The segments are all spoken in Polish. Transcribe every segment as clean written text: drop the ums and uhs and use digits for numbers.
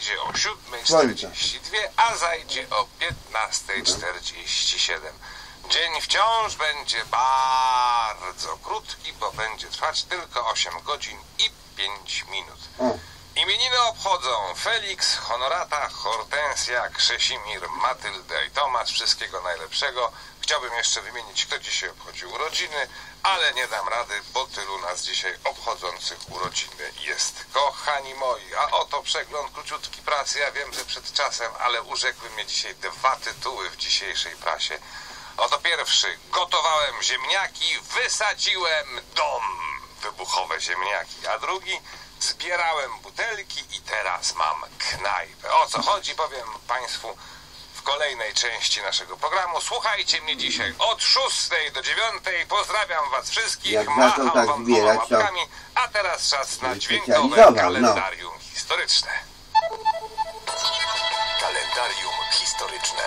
wejdzie o 7:42, a zajdzie o 15:47. Dzień wciąż będzie bardzo krótki, bo będzie trwać tylko 8 godzin i 5 minut. Imieniny obchodzą Felix, Honorata, Hortensja, Krzesimir, Matyldę i Tomasz. Wszystkiego najlepszego. Chciałbym jeszcze wymienić, kto dzisiaj obchodził urodziny, ale nie dam rady, bo tylu nas dzisiaj obchodzących urodziny jest. Kochani moi, a oto przegląd króciutki prasy. Ja wiem, że przed czasem, ale urzekły mnie dzisiaj 2 tytuły w dzisiejszej prasie. Oto pierwszy. Gotowałem ziemniaki, wysadziłem dom. Wybuchowe ziemniaki. A drugi. Zbierałem butelki i teraz mam knajpę. O co chodzi, powiem Państwu w kolejnej części naszego programu. Słuchajcie mnie dzisiaj od 6 do 9. Pozdrawiam Was wszystkich. Macham tak Wam zbierać, łapkami. A teraz czas na dźwiękowe kalendarium historyczne. Kalendarium historyczne.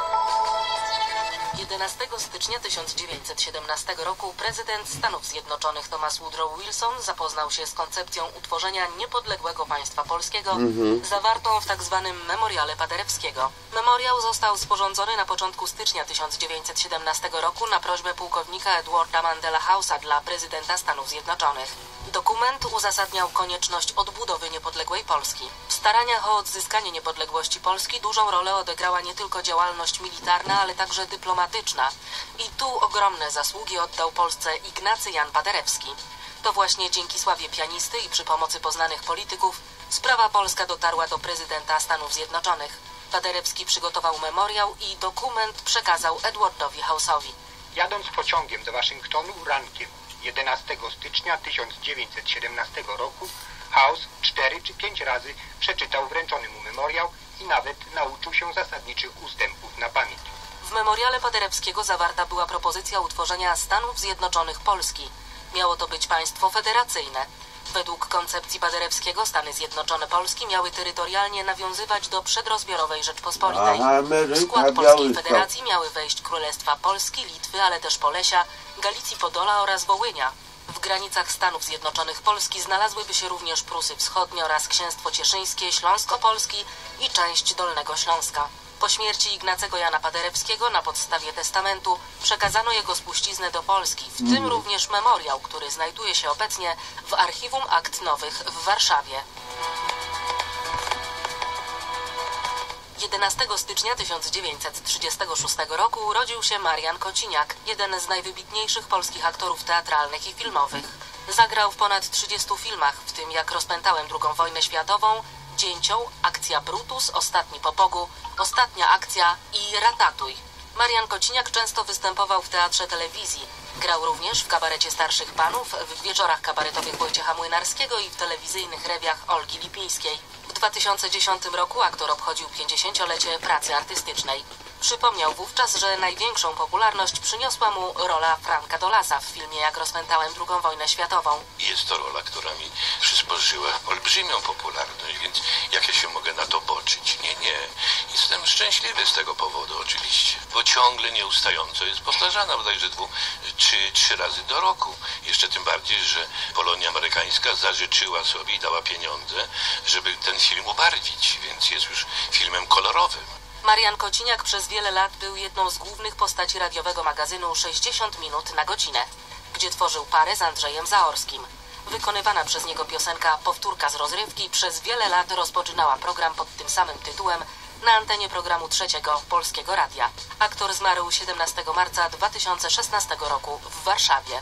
11 stycznia 1917 roku prezydent Stanów Zjednoczonych Thomas Woodrow Wilson zapoznał się z koncepcją utworzenia niepodległego państwa polskiego zawartą w tzw. Memoriale Paderewskiego. Memoriał został sporządzony na początku stycznia 1917 roku na prośbę pułkownika Edwarda Mandela House'a dla prezydenta Stanów Zjednoczonych. Dokument uzasadniał konieczność odbudowy niepodległej Polski. W staraniach o odzyskanie niepodległości Polski dużą rolę odegrała nie tylko działalność militarna, ale także dyplomatyczna. I tu ogromne zasługi oddał Polsce Ignacy Jan Paderewski. To właśnie dzięki sławie pianisty i przy pomocy poznanych polityków sprawa polska dotarła do prezydenta Stanów Zjednoczonych. Paderewski przygotował memoriał i dokument przekazał Edwardowi House'owi. Jadąc pociągiem do Waszyngtonu rankiem 11 stycznia 1917 roku House 4 czy 5 razy przeczytał wręczony mu memoriał i nawet nauczył się zasadniczych ustępów na pamięć. W memoriale Paderewskiego zawarta była propozycja utworzenia Stanów Zjednoczonych Polski. Miało to być państwo federacyjne. Według koncepcji Paderewskiego Stany Zjednoczone Polski miały terytorialnie nawiązywać do przedrozbiorowej Rzeczpospolitej. W skład Polskiej Federacji miały wejść Królestwa Polski, Litwy, ale też Polesia, Galicji Podola oraz Wołynia. W granicach Stanów Zjednoczonych Polski znalazłyby się również Prusy Wschodnie oraz Księstwo Cieszyńskie, Śląsk Opolski i część Dolnego Śląska. Po śmierci Ignacego Jana Paderewskiego na podstawie testamentu przekazano jego spuściznę do Polski, w tym również memoriał, który znajduje się obecnie w Archiwum Akt Nowych w Warszawie. 11 stycznia 1936 roku urodził się Marian Kociniak, jeden z najwybitniejszych polskich aktorów teatralnych i filmowych. Zagrał w ponad 30 filmach, w tym Jak rozpętałem II wojnę światową, Dzięcioł, Akcja Brutus, Ostatni po Bogu, Ostatnia akcja i Ratatuj. Marian Kociniak często występował w teatrze telewizji. Grał również w kabarecie Starszych Panów, w wieczorach kabaretowych Wojciecha Młynarskiego i w telewizyjnych rewiach Olgi Lipińskiej. W 2010 roku aktor obchodził 50-lecie pracy artystycznej. Przypomniał wówczas, że największą popularność przyniosła mu rola Franka Dolasa w filmie Jak rozpętałem II wojnę światową. Jest to rola, która mi przysporzyła olbrzymią popularność, więc jak ja się mogę na to boczyć? Nie. Jestem szczęśliwy z tego powodu oczywiście, bo ciągle nieustająco jest powtarzana bodajże 2 czy 3 razy do roku. Jeszcze tym bardziej, że Polonia amerykańska zażyczyła sobie i dała pieniądze, żeby ten film ubarwić, więc jest już filmem kolorowym. Marian Kociniak przez wiele lat był jedną z głównych postaci radiowego magazynu 60 minut na godzinę, gdzie tworzył parę z Andrzejem Zaorskim. Wykonywana przez niego piosenka Powtórka z rozrywki przez wiele lat rozpoczynała program pod tym samym tytułem na antenie programu Trzeciego Polskiego Radia. Aktor zmarł 17 marca 2016 roku w Warszawie.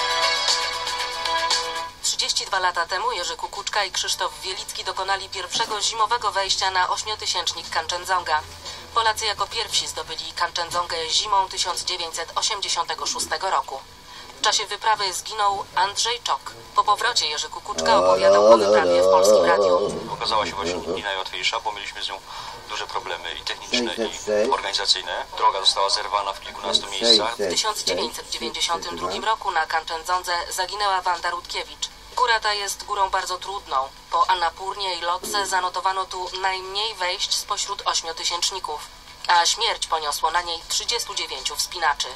32 lata temu Jerzy Kukuczka i Krzysztof Wielicki dokonali pierwszego zimowego wejścia na 8-tysięcznik Kanczendzonga. Polacy jako pierwsi zdobyli Kanczendzongę zimą 1986 roku. W czasie wyprawy zginął Andrzej Czok. Po powrocie Jerzy Kukuczka opowiadał o wyprawie w Polskim Radiu. Okazała się właśnie nie najłatwiejsza, bo mieliśmy z nią duże problemy i techniczne, i organizacyjne. Droga została zerwana w kilkunastu miejscach. W 1992 roku na Kanczendzondze zaginęła Wanda Rutkiewicz. Góra ta jest górą bardzo trudną. Po Annapurnie i Lotse zanotowano tu najmniej wejść spośród 8-tysięczników, a śmierć poniosło na niej 39 wspinaczy.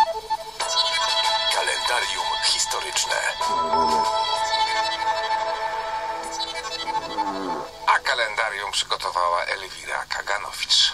Kalendarium historyczne. A kalendarium kalendarium przygotowała Elwira Kaganowicz.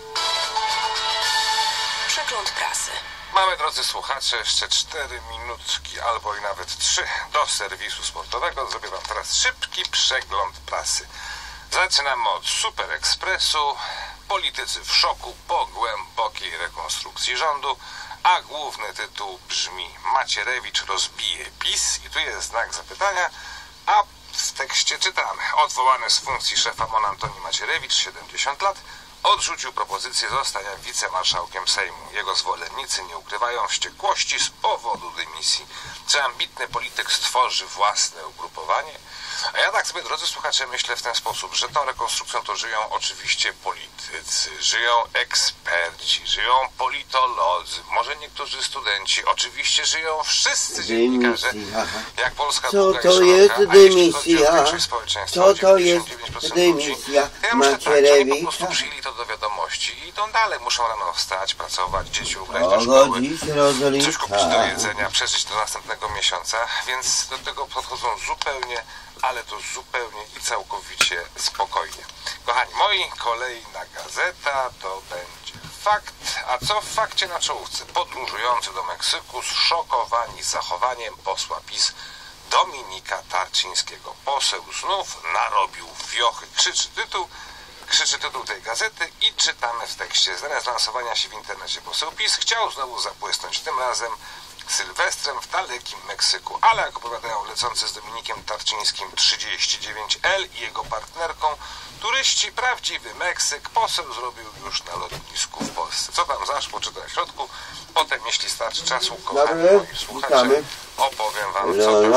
Przegląd prasy. Mamy, drodzy słuchacze, jeszcze 4 minutki albo i nawet 3 do serwisu sportowego. Zrobię wam teraz szybki przegląd prasy. Zaczynamy od Super Expressu. Politycy w szoku po głębokiej rekonstrukcji rządu, a główny tytuł brzmi: Macierewicz rozbije PiS. I tu jest znak zapytania, a w tekście czytamy: odwołany z funkcji szefa MON Antoni Macierewicz, 70 lat, odrzucił propozycję zostania wicemarszałkiem Sejmu. Jego zwolennicy nie ukrywają wściekłości z powodu dymisji. Czy ambitny polityk stworzy własne ugrupowanie? A ja tak sobie, drodzy słuchacze, myślę w ten sposób, że tą rekonstrukcją to żyją oczywiście politycy, żyją eksperci, żyją politolodzy, może niektórzy studenci, oczywiście żyją wszyscy dziennikarze, jak Polska długa i szeroka, a jeśli chodzi o większość społeczeństwa, 99% ludzi, ja myślę tak, że oni po prostu przyjęli to do wiadomości i idą dalej, muszą rano wstać, pracować, dzieci ubrać do szkoły, coś kupić do jedzenia, przeżyć do następnego miesiąca, więc do tego podchodzą zupełnie, ale to zupełnie i całkowicie spokojnie. Kochani moi, kolejna gazeta to będzie Fakt. A co w Fakcie na czołówce? Podróżujący do Meksyku zszokowani zachowaniem posła PiS Dominika Tarczyńskiego. Poseł znów narobił wiochy. Krzyczy tytuł tej gazety i czytamy w tekście. Zamiast lansowania się w internecie poseł PiS chciał znowu zabłysnąć, tym razem Sylwestrem w dalekim Meksyku, ale jak opowiadają lecący z Dominikiem Tarczyńskim 39L i jego partnerką turyści, prawdziwy Meksyk poseł zrobił już na lotnisku w Polsce. Co tam zaszło, czy to w środku? Potem, jeśli starczy czasu, kochani moi słuchacze, opowiem wam, co tam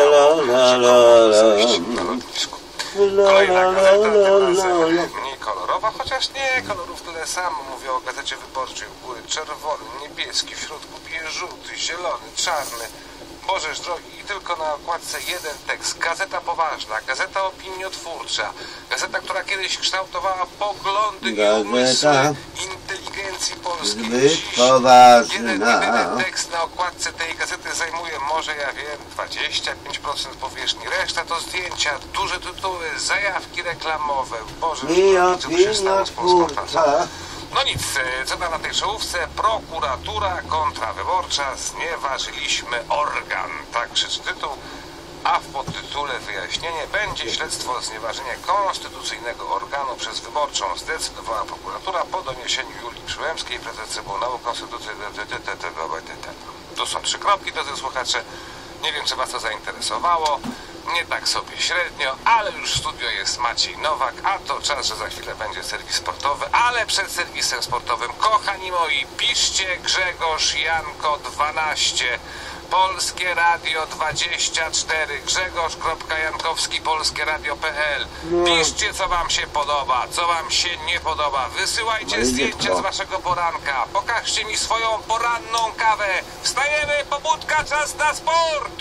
miało zajść na lotnisku. Kolejna gazeta, tym razem mniej kolorowa, chociaż nie, kolorów tyle samo. Mówię o Gazecie Wyborczej. U góry czerwony, niebieski, w środku bije żółty, zielony, czarny. Bożeż drogi, i tylko na okładce jeden tekst. Gazeta poważna, gazeta opiniotwórcza, gazeta, która kiedyś kształtowała poglądy i umysły inteligencji polskiej. Dziś jeden tekst na okładce tej gazety zajmuje, może ja wiem, 25% powierzchni. Reszta to zdjęcia, duże tytuły, zajawki reklamowe. Boże drogi, co tu się stało z polską prasą? No nic, co tam na tej czołówce? Prokuratura kontrawyborcza, znieważyliśmy organ. Tak krzyczy tytuł, a w podtytule wyjaśnienie: będzie śledztwo o znieważenie konstytucyjnego organu przez wyborczą. Zdecydowała prokuratura po doniesieniu Julii Przyłębskiej, prezes Trybunału Konstytucyjnego. Tu są 3 kropki, drodzy słuchacze. Nie wiem, czy was to zainteresowało. Nie tak sobie średnio, ale już w studio jest Maciej Nowak, a to czas, że za chwilę będzie serwis sportowy, ale przed serwisem sportowym, kochani moi, piszcie Grzegorz Janko 12, Polskie Radio 24, Grzegorz.Jankowski, polskieradio.pl. Piszcie, co wam się podoba, co wam się nie podoba. Wysyłajcie zdjęcia z waszego poranka. Pokażcie mi swoją poranną kawę. Wstajemy, pobudka, czas na sport!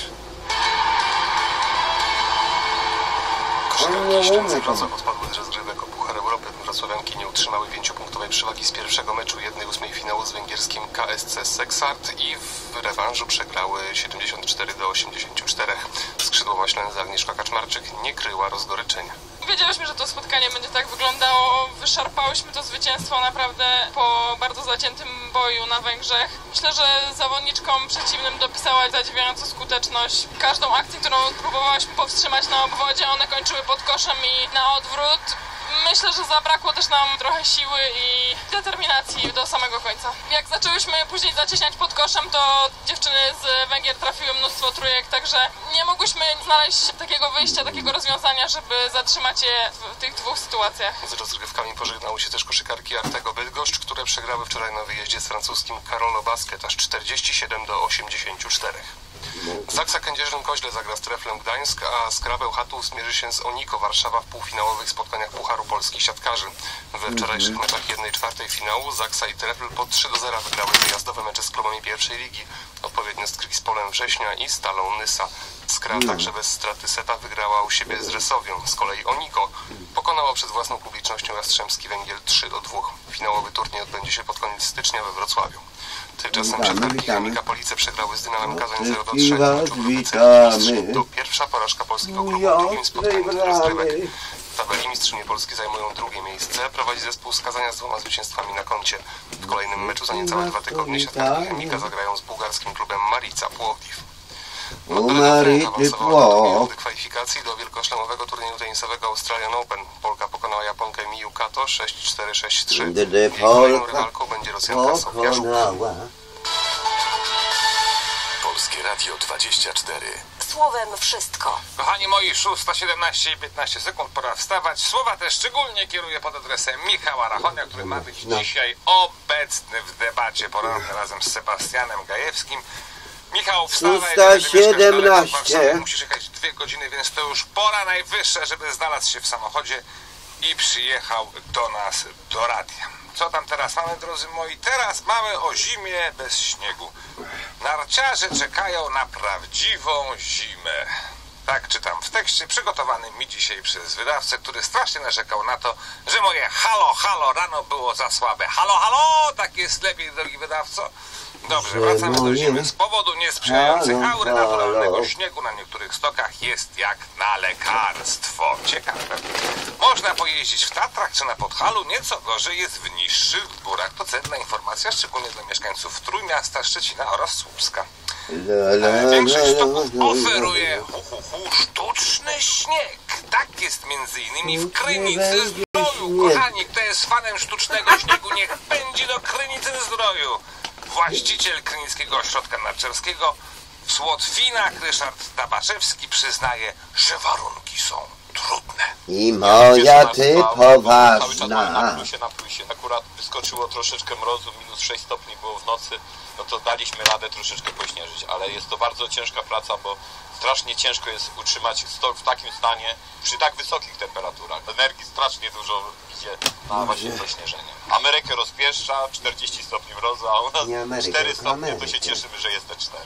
Koszykówki Ślęce Wrocław odpadły z rozgrywek o Puchar Europy. Wrocławianki nie utrzymały 5-punktowej przewagi z pierwszego meczu 1/8 finału z węgierskim KSC Seksart i w rewanżu przegrały 74-84. Skrzydłowa Ślęza Agnieszka Kaczmarczyk nie kryła rozgoryczenia. Wiedziałyśmy, że to spotkanie będzie tak wyglądało. Wyszarpałyśmy to zwycięstwo naprawdę po bardzo zaciętym boju na Węgrzech. Myślę, że zawodniczkom przeciwnym dopisała zadziwiającą skuteczność. Każdą akcję, którą próbowałyśmy powstrzymać na obwodzie, one kończyły pod koszem i na odwrót. Myślę, że zabrakło też nam trochę siły i determinacji do samego końca. Jak zaczęłyśmy później zacieśniać pod koszem, to dziewczyny z Węgier trafiły mnóstwo trójek, także nie mogłyśmy znaleźć takiego wyjścia, takiego rozwiązania, żeby zatrzymać je w tych 2 sytuacjach. Z rozgrywkami pożegnały się też koszykarki Artego Bydgoszcz, które przegrały wczoraj na wyjeździe z francuskim Carolo Basket aż 47-84. Zaksa Kędzierzyn-Koźle zagra z Treflem Gdańsk, a Skrawę Chatów zmierzy się z Oniko Warszawa w półfinałowych spotkaniach Pucharu Polskich Siatkarzy. We wczorajszych meczach 1/4 finału Zaksa i Trefl po 3-0 wygrały wyjazdowe mecze z klubami pierwszej ligi, odpowiednio z Krispolem Września i Stalą Nysa. Skra także bez straty seta wygrała u siebie z Resowią. Z kolei Oniko pokonała przed własną publicznością Jastrzębski Węgiel 3-2. Finałowy turniej odbędzie się pod koniec stycznia we Wrocławiu. Tymczasem siatkarki Chemika Police przegrały z Dynamem Kazań 0-3 w meczu w grupy C. To pierwsza porażka polskiego klubu w drugim spotkaniu rozgrywek. W tabeli mistrzynie Polski zajmują drugie miejsce. Prowadzi zespół Skazania z 2 zwycięstwami na koncie. W kolejnym meczu za niecałe 2 tygodnie siatkarki Chemika zagrają z bułgarskim klubem Marica Płowdiw. Marica Płowdiw kwalifikacji do wielkoszlemowego turnieju tenisowego Australian Open. Polka pokonała Japonkę Miyu Kato 6-4, 6-3. Jej kolejną rywalką będzie Rosjanka Sofia Żuk. Polskie Radio 24. Słowem wszystko. Kochani moi, 6:17 i 15 sekund, pora wstawać. Słowa te szczególnie kieruję pod adresem Michała Rachonia, który ma być dzisiaj obecny w debacie porannej razem z Sebastianem Gajewskim. Michał, wstawaj, musisz jechać 2 godziny, więc to już pora najwyższa, żeby znalazł się w samochodzie i przyjechał do nas, do radia. Co tam teraz mamy, drodzy moi? Teraz mamy o zimie bez śniegu. Narciarze czekają na prawdziwą zimę. Tak czytam w tekście przygotowanym mi dzisiaj przez wydawcę, który strasznie narzekał na to, że moje halo, halo rano było za słabe. Halo, halo, tak jest lepiej, drogi wydawco. Dobrze, wracamy do zimy. Z powodu niesprzyjających aury naturalnego śniegu na niektórych stokach jest jak na lekarstwo. Ciekawe. Można pojeździć w Tatrach czy na Podhalu, nieco gorzej jest w niższych górach. To cenna informacja, szczególnie dla mieszkańców Trójmiasta, Szczecina oraz Słupska. Większość stoków oferuje sztuczny śnieg. Tak jest między innymi w Krynicy Zdroju. Kochani, kto jest fanem sztucznego śniegu, niech pędzi do Krynicy Zdroju. Właściciel Krynickiego Ośrodka Narciarskiego w Słotwinach Ryszard Tabaszewski przyznaje, że warunki są trudne. I moja ty poważna. Na plusie. Akurat wyskoczyło troszeczkę mrozu, minus 6 stopni było w nocy, no to daliśmy radę troszeczkę pośnieżyć, ale jest to bardzo ciężka praca, bo strasznie ciężko jest utrzymać stok w takim stanie przy tak wysokich temperaturach. Energii strasznie dużo idzie na właśnie pośnieżenie. Amerykę rozpieszcza, 40 stopni mrozu, a u nas 4 stopnie, to się cieszymy, że jest te 4.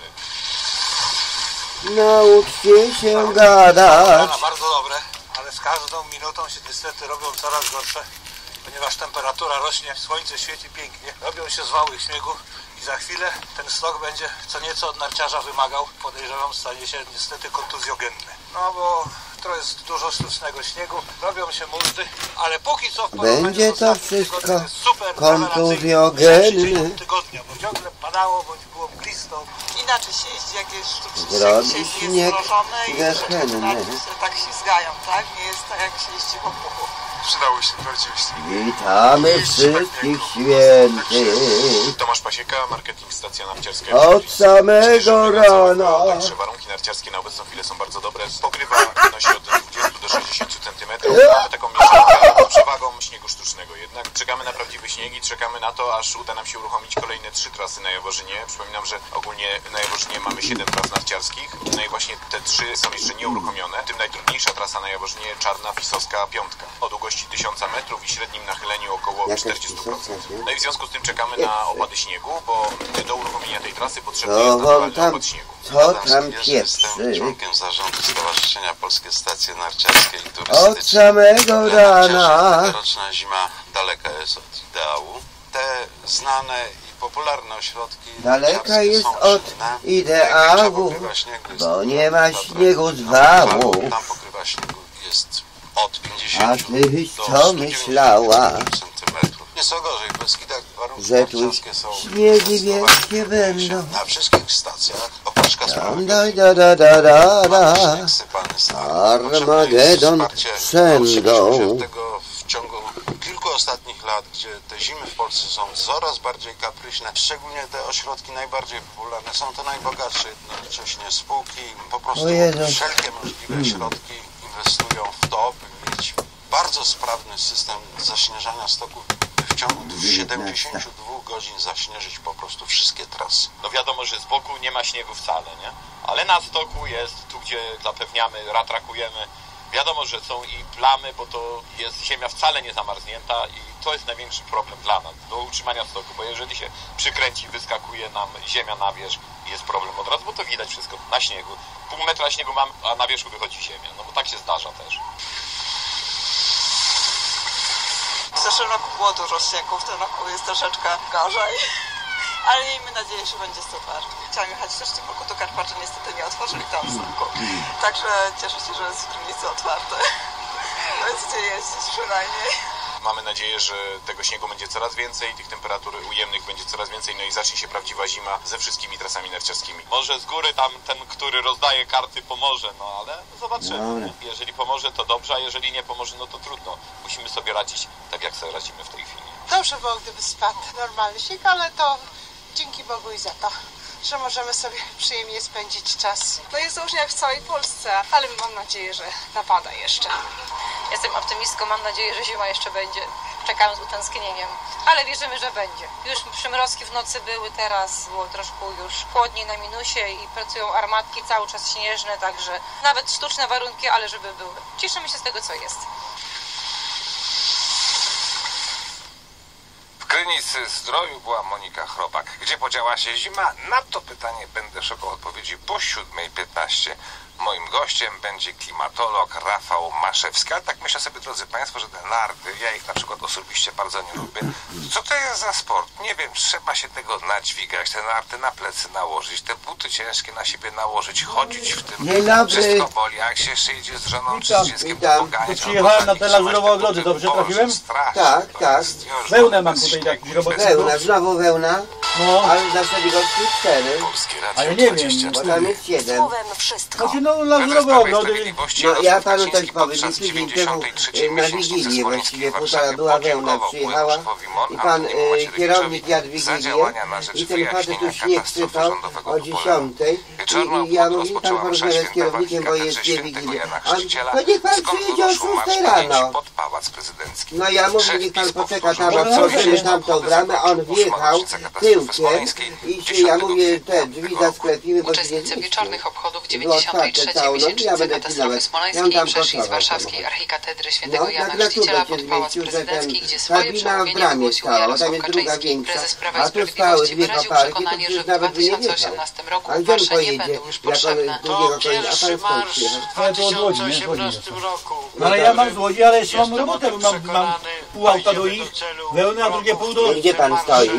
Nauczcie się gadać. Bardzo dobre, ale z każdą minutą się niestety robią coraz gorsze, ponieważ temperatura rośnie, słońce świeci pięknie, robią się zwały śniegu i za chwilę ten stok będzie co nieco od narciarza wymagał, podejrzewam, stanie się niestety kontuzjogenny. No bo to jest dużo sztucznego śniegu, robią się multy, ale póki co w będzie to wszystko super kontuzjogenne. tygodnia, bo ciągle padało, bądź było mglisto. Inaczej się jeździ, jak jest sztuczny Zrobi śnieg, śnieg jest mrożone i gehenny. tak ślizgają, tak? Nie jest tak, jak się jeździ po puchu. Przydały się prawdziwy śnieg. Witamy wszystkich świętych. Tomasz Pasieka, marketing stacja narciarska. Od samego rana. Także warunki narciarskie na obecną chwilę są bardzo dobre. Pokrywa wynosi od 20 do 60 cm. Mamy taką mieszankę z przewagą śniegu sztucznego. Jednak czekamy na prawdziwy śnieg i czekamy na to, aż uda nam się uruchomić kolejne 3 trasy na Jaworzynie. Przypominam, że ogólnie na Jaworzynie mamy 7 tras narciarskich. No i właśnie te 3 są jeszcze nieuruchomione. Tym najtrudniejsza trasa na Jaworzynie, Czarna Pisowska Piątka. O długości 1000 metrów i średnim nachyleniu około 40%. No i w związku z tym czekamy na opady śniegu, bo do uruchomienia tej trasy potrzebny jest naturalny opad śniegu. Co tam pieprzy? Jestem członkiem zarządu Stowarzyszenia Polskie Stacje Narciarskie i Turystyczne. Od samego rana. Tegoroczna zima daleka jest od ideału. Te znane i popularne ośrodki daleka jest od inne. ideału, bo nie ma śniegu z wału. Tam pokrywa śniegu jest od 50 A ty do co myślała? centymetrów. Nieco gorzej, w Beskidach warunki Że tu narciarskie są śniegi wielkie będą. na wszystkich stacjach. Opaczka śnieg sypany z Armagedon przędą. tego w ciągu kilku ostatnich lat, gdzie te zimy w Polsce są coraz bardziej kapryśne, szczególnie te ośrodki najbardziej popularne, są to najbogatsze jednocześnie spółki, po prostu wszelkie możliwe środki inwestują w to, by mieć bardzo sprawny system zaśnieżania stoku, by w ciągu 72 godzin zaśnieżyć po prostu wszystkie trasy. No wiadomo, że z boku nie ma śniegu wcale, nie? Ale na stoku jest, tu gdzie zapewniamy, ratrakujemy. Wiadomo, że są i plamy, bo to jest ziemia wcale nie zamarznięta i to jest największy problem dla nas, do utrzymania stoku, bo jeżeli się przykręci, wyskakuje nam ziemia na wierzch i jest problem od razu, bo to widać wszystko na śniegu. Pół metra śniegu mam, a na wierzchu wychodzi ziemia, no bo tak się zdarza też. W zeszłym roku było dużo śniegu, w tym roku jest troszeczkę gorzej. Ale miejmy nadzieję, że będzie super. Chciałam jechać też w tym roku do Karpaczy, niestety nie otworzyli tam stoku. Także cieszę się, że jest w Krynicy otwarte. Jest gdzie jeździć przynajmniej. Mamy nadzieję, że tego śniegu będzie coraz więcej, tych temperatur ujemnych będzie coraz więcej, no i zacznie się prawdziwa zima ze wszystkimi trasami narciarskimi. Może z góry tam ten, który rozdaje karty, pomoże, no ale zobaczymy. Jeżeli pomoże, to dobrze, a jeżeli nie pomoże, no to trudno. Musimy sobie radzić tak, jak sobie radzimy w tej chwili. Dobrze było, gdyby spadł normalny śnieg, ale to dzięki Bogu i za to, że możemy sobie przyjemnie spędzić czas. No jest różnie jak w całej Polsce, ale mam nadzieję, że napada jeszcze. Jestem optymistką, mam nadzieję, że zima jeszcze będzie. Czekam z utęsknieniem, ale wierzymy, że będzie. Już przymrozki w nocy były, teraz było troszkę już chłodniej na minusie i pracują armatki cały czas śnieżne, także nawet sztuczne warunki, ale żeby były. Cieszymy się z tego, co jest. W Krynicy Zdroju była Monika Chrobak. Gdzie podziała się zima? Na to pytanie będę szukał odpowiedzi po 7:15. Moim gościem będzie klimatolog Rafał Maszewski. Ale tak myślę sobie, drodzy Państwo, że te narty, ja ich na przykład osobiście bardzo nie lubię. Co to jest za sport? Nie wiem, trzeba się tego nadźwigać, te narty na plecy nałożyć, te buty ciężkie na siebie nałożyć, chodzić w tym. Wszystko boli, jak się jeszcze idzie z żoną czy z dzieckiem, to poganiać. Przyjechałem na te Lazurowe Ogrody, dobrze trafiłem? Tak. Wełnę mam tutaj jakiś robotę. Wełna, znowu wełna. No. Ale na Szeligorsku 4. A ja nie wiem. Bo tam jest 7. Słowem wszystko. Znaczy no Lazurowe Ogrody. No ja panu też powiem, tydzień temu na Wigilię właściwie półtora była wełna, przyjechała i pan kierownik jadł Wigilię i ten facet już śnieg sypał o 10. I ja mówię, pan porozmawia z kierownikiem, bo jest 2 Wigilie. No niech pan przyjedzie o 6 rano. No ja mówię, niech pan poczeka tam, otworzymy tamtą bramę, on wjechał tyłkiem i się, ja mówię, te drzwi zasklepimy, bo się nie zmieści. Wieczornych obchodów 93. miesięcznicy katastrofy smoleńskiej przeszli z warszawskiej archikatedry świętego Jana Chrzciciela pod Pałac Prezydencki, gdzie swoje przemówienie wygłosił Jarosław Kaczyński. Prezes Prawa i Sprawiedliwości wyraził przekonanie, że w 2018 roku wasze nie będą już potrzebne. To pierwszy marsz w 2018 roku. No ale ja mam z Łodzi, ale jeszcze mam robotę, bo mam pół auta do ich, wełny, a drugie pół do... Gdzie pan stoi?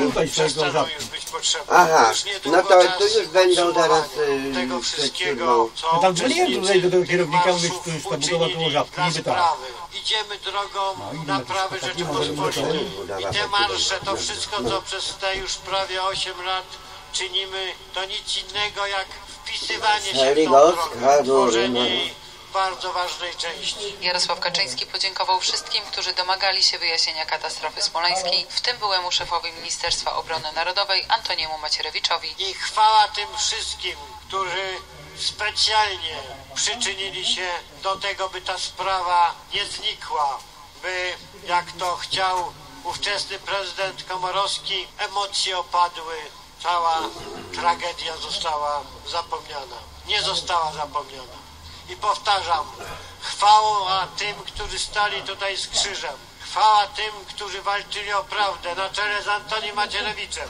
Aha, no to tu już będą zaraz przed siódmą. No tam dzwoniłem tutaj do tego kierownika, mówię, że tu już ta budowa było żabki, niby tak. Idziemy drogą naprawy Rzeczypospolitej. I te marsze, to wszystko, co przez te już prawie 8 lat czynimy, to nic innego jak wpisywanie się w tą drogę, tworzenie jej bardzo ważnej części. Jarosław Kaczyński podziękował wszystkim, którzy domagali się wyjaśnienia katastrofy smoleńskiej, w tym byłemu szefowi Ministerstwa Obrony Narodowej Antoniemu Macierewiczowi. I chwała tym wszystkim, którzy specjalnie przyczynili się do tego, by ta sprawa nie znikła, by, jak to chciał ówczesny prezydent Komorowski, emocje opadły, cała tragedia została zapomniana. Nie została zapomniana. I powtarzam, chwała tym, którzy stali tutaj z krzyżem. Chwała tym, którzy walczyli o prawdę na czele z Antonim Macierewiczem.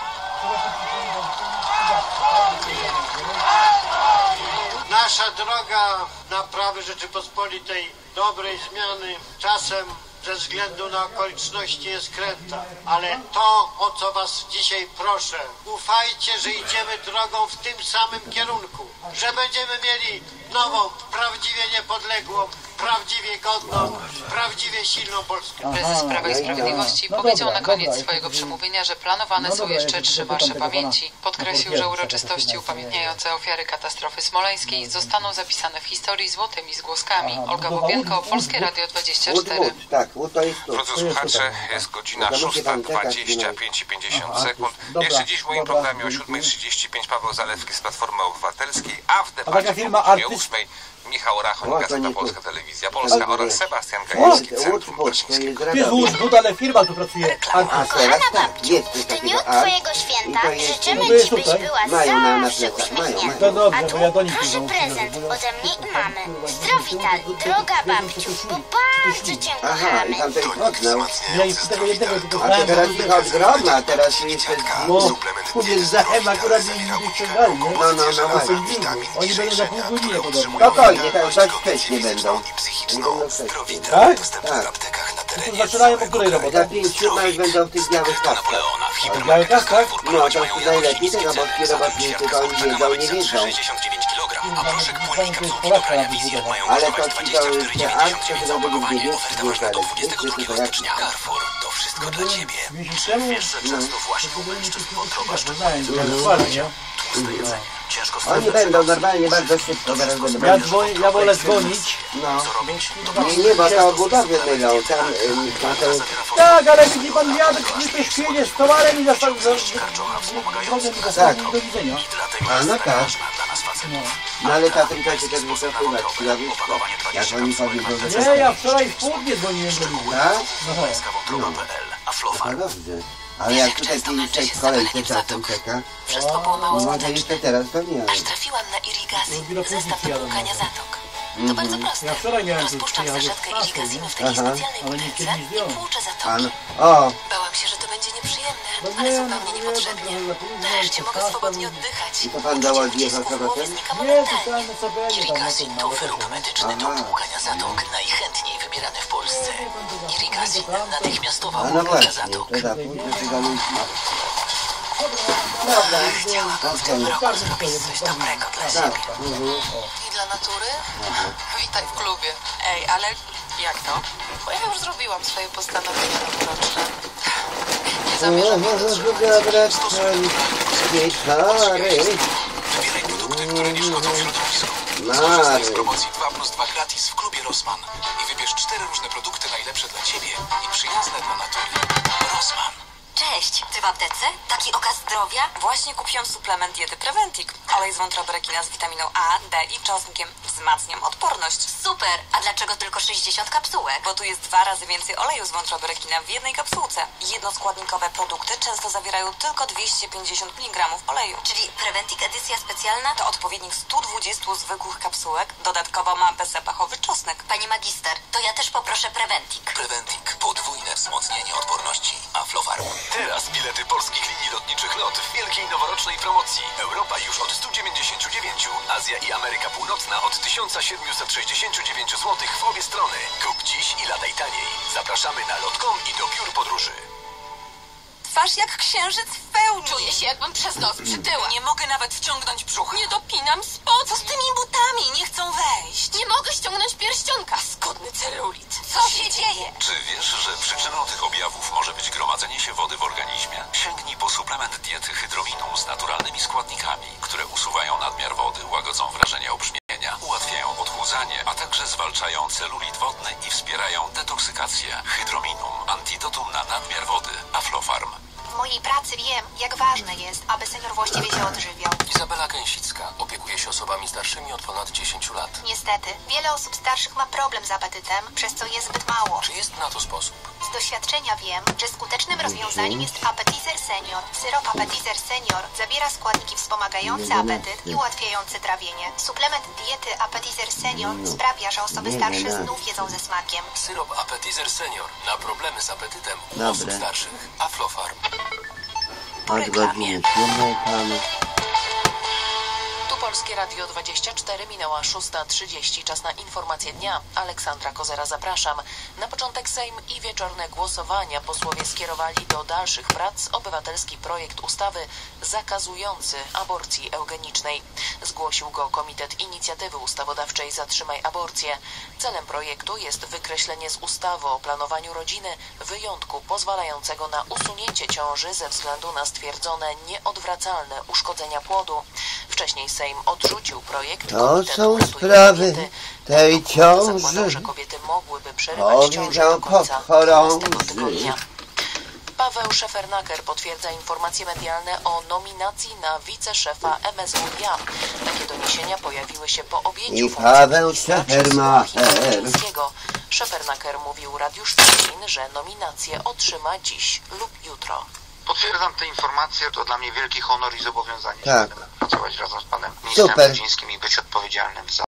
Nasza droga naprawy Rzeczypospolitej, dobrej zmiany, czasem ze względu na okoliczności jest kręta. Ale to, o co was dzisiaj proszę, ufajcie, że idziemy drogą w tym samym kierunku. Że będziemy mieli nową, prawdziwie niepodległą, prawdziwie godną, prawdziwie silną Polskę. Prezes Prawa i Sprawiedliwości powiedział na koniec swojego przemówienia, że planowane są jeszcze 3 marsze pamięci. Podkreślił, że uroczystości upamiętniające ofiary katastrofy smoleńskiej zostaną zapisane w historii złotymi zgłoskami. Olga Bobienko, Polskie Radio 24. Drodzy słuchacze, jest godzina 6:25:50 sekund. Jeszcze dziś w moim programie o 7:35 Paweł Zalewski z Platformy Obywatelskiej, a w debacie o 8:00 Michał Rachoń, Gazeta Polska, Telewizja Polska oraz Sebastian Gajewski, Centrum Bartosińskiego. Ty złóż, ale firma tu pracuje. A teraz tak, jest coś W dniu takiego. twojego święta życzymy ci, byś była zawsze uśmiechnięta. To dobrze, bo ja do nich Proszę prezent ode mnie i mamy. Zdrowital, droga babciu, bo bardzo cię Aha, i kochamy. tam to jest odznał. Ja ich tego jednego tylko A to teraz ich odgroma, teraz jeszcze... No, mówię, Zachem akurat nie ściągali, nie? No właśnie. Oni będą za pół godziny podobno. Spokojnie, tak dość wcześnie będą. Będą wcześnie. Tak? Tak. To zaczynają o której Za robotę? 5-7 już będą w tych białych kaskach. Białe kas, tak? No to najlepiej tego, bo ci robotnicy to oni wiedzą, nie wiedzą. A proszek płynnej kapsułki do brania Vizir mają kosztować 24,99 za opakowanie. Oferta ważna do 22 stycznia. Carrefour, to wszystko dla Ciebie. Wiesz, że często właśnie u mężczyzn wątroba szczególnie tłuste jedzenie. Oni będą normalnie bardzo szybko, zaraz będą. Ja wolę dzwonić. No. Nie, bo to budowy mylą. Tak, ale widzi pan wiatr, nie to świecie z towarem i do widzenia. A no tak. No ale ta trójka się też muszę wpływać. Jak oni powiedzą, że... Nie, ja wczoraj w południe dzwoniłem do nich. Tak? No dobrze. Ale jak tutaj 5-6 w kolejce czasem czeka, Wszystko było mało może skuteczne. jeszcze teraz to nie. Aż trafiłam na Irrigasi, zestaw do płukania zatok. To bardzo proste. Rozpuszczam saszetkę Irrigasinu w takiej specjalnej butelce i płuczę zatoki. Bałam się, że to będzie nieprzyjemne, ale zupełnie niepotrzebnie. Nareszcie mogę swobodnie oddychać. I to pan dało jechać z powrotem? Irrigasin to wyrób medyczny do płukania zatok, najchętniej wybierany w Polsce. Irrigasin, natychmiastowa płukania zatok. Dobra, w tym roku zrobić coś dobrego dla siebie. I dla natury? Witaj w klubie. Ej, ale jak to? Bo ja już zrobiłam swoje postanowienia noworoczne. Nie zamierzam Wybieraj produkty, które nie szkodzą środowisku. Skorzystaj z promocji 2+2 gratis w klubie Rossmann i wybierz 4 różne produkty najlepsze dla Ciebie i przyjazne dla natury. Rossmann. Cześć, ty w aptece? Taki okaz zdrowia? Właśnie kupiłam suplement diety Preventic. Olej z wątroby rekina z witaminą A, D i czosnkiem. Wzmacniam odporność. Super! A dlaczego tylko 60 kapsułek? Bo tu jest 2 razy więcej oleju z wątroby rekina w jednej kapsułce. Jednoskładnikowe produkty często zawierają tylko 250 mg oleju. Czyli Preventic edycja specjalna? To odpowiednik 120 zwykłych kapsułek. Dodatkowo ma bezzapachowy czosnek. Pani magister, to ja też poproszę Preventic. Preventic. Podwójne wzmocnienie odporności. Aflofarm. Teraz bilety polskich linii lotniczych LOT w wielkiej noworocznej promocji. Europa już od 199, Azja i Ameryka Północna od 1769 zł w obie strony. Kup dziś i lataj taniej. Zapraszamy na lot.com i do biur podróży. Twarz jak księżyc w pełni. Czuję się, jakbym przez noc przytyła. Nie mogę nawet wciągnąć brzucha. Nie dopinam spodni. Co z tymi butami? Nie chcą wejść. Nie mogę ściągnąć pierścionka. Skudny celulit. Co się dzieje? Czy wiesz, że przyczyną tych objawów może być gromadzenie się wody w organizmie? Sięgnij po suplement diety Hydrominum z naturalnymi składnikami, które usuwają nadmiar wody, łagodzą wrażenie obrzmienia, ułatwiają odchudzanie, a także zwalczają celulit wodny i wspierają detoksykację. Hydrominum, antidotum na nadmiar wody. Aflofarm. W mojej pracy wiem, jak ważne jest, aby senior właściwie się odżywiał. Izabela Gęsicka opiekuje się osobami starszymi od ponad 10 lat. Niestety, wiele osób starszych ma problem z apetytem, przez co je zbyt mało. Czy jest na to sposób? Z doświadczenia wiem, że skutecznym rozwiązaniem jest Appetizer Senior. Syrop Appetizer Senior zawiera składniki wspomagające apetyt i ułatwiające trawienie. Suplement diety Appetizer Senior sprawia, że osoby starsze znów jedzą ze smakiem. Syrop Appetizer Senior na problemy z apetytem u osób starszych. Aflofarm. Tu Polskie Radio 24, minęła 6:30. Czas na informacje dnia. Aleksandra Kozera, zapraszam. Na początek Sejm i wieczorne głosowania posłowie skierowali do dalszych prac obywatelski projekt ustawy zakazujący aborcji eugenicznej. Zgłosił go Komitet Inicjatywy Ustawodawczej Zatrzymaj Aborcję. Celem projektu jest wykreślenie z ustawy o planowaniu rodziny wyjątku pozwalającego na usunięcie ciąży ze względu na stwierdzone nieodwracalne uszkodzenia płodu. Wcześniej Sejm odrzucił projekt. To są sprawy tej ciąży. Zakładał, że kobiety mogłyby przerywać ciążę do końca 12 tygodnia. Paweł Szefernaker potwierdza informacje medialne o nominacji na wiceszefa MSWiA. Takie doniesienia pojawiły się po objęciu Paweł Szefernaker. Szefernaker mówił Radiu Szczecin, że nominację otrzyma dziś lub jutro. Potwierdzam te informacje, to dla mnie wielki honor i zobowiązanie. Tak. Pracować razem z panem ministrem Brudzińskim i być odpowiedzialnym za